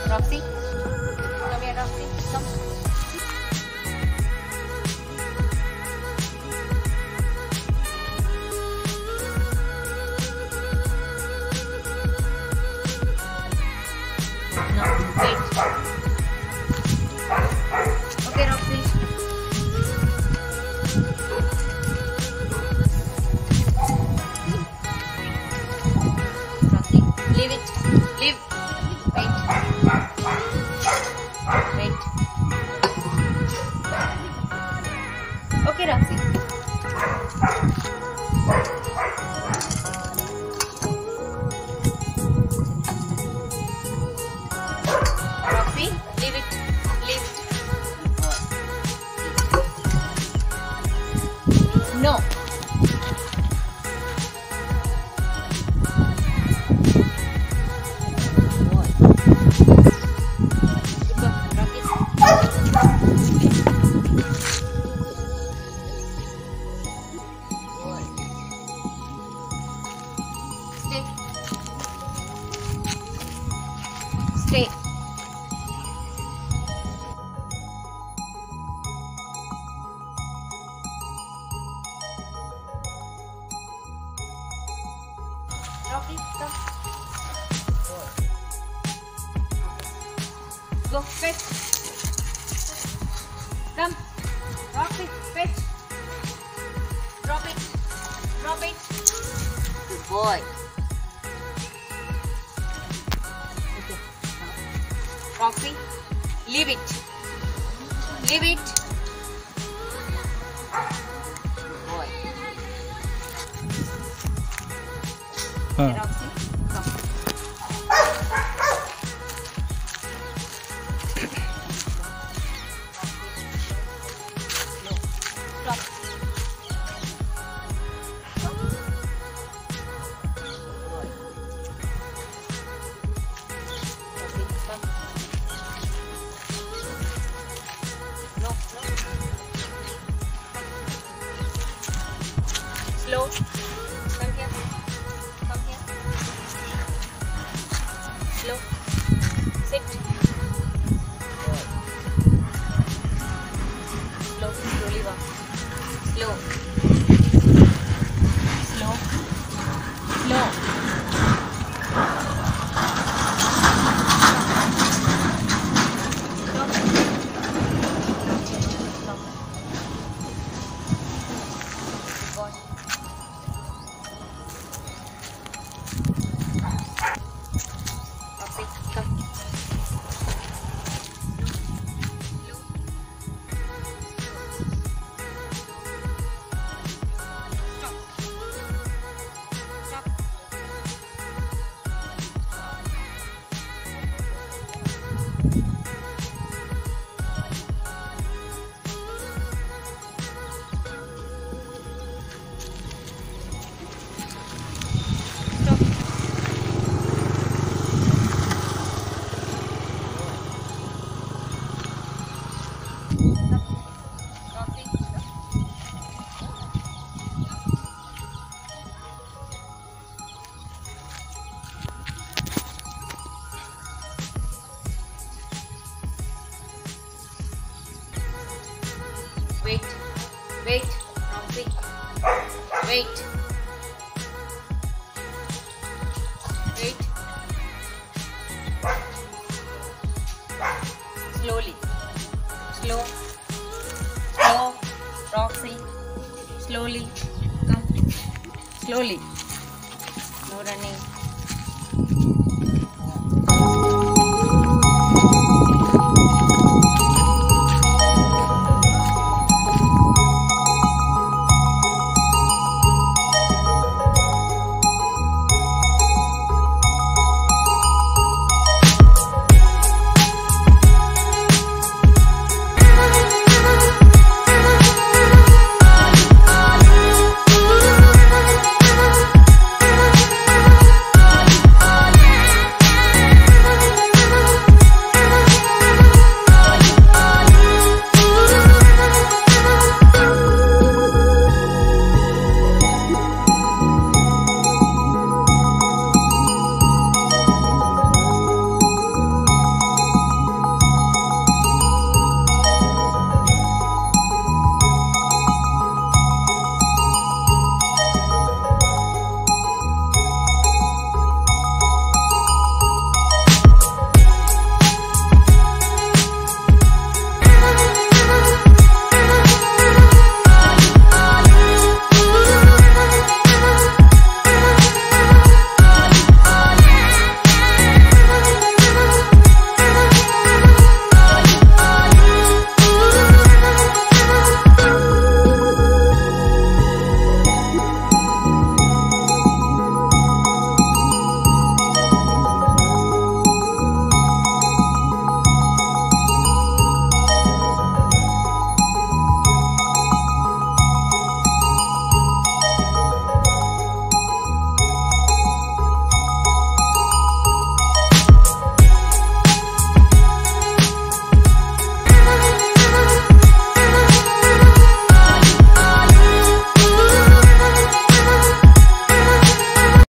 Roxy, come here, Roxy, come. No, wait. Okay, Roxy. Roxy, leave it. Leave. Wait. Wait. Okay, Roxy. Roxy, leave it. Leave it. No. Stay. Roxy, come. Go, fetch. Come. Roxy, fetch. Drop it. Drop it. Good boy. Okay. Roxy, leave it. Leave it. Good boy. Okay, Roxy, come. No. Stop. Stop. Good boy. Roxy, come. No, no. Slow. Come here. Come here. Slow. Sit. Good. Slow. Slowly walk. Slow. Slow. Slow. Stop. Stop. Boy. Roxy, come. Stop. Stop. Stop. Roxy, stop. Wait. Wait, Roxy. Wait. Wait. Slowly. Slow. Slow. Roxy. Slowly. Come. Slowly. No running.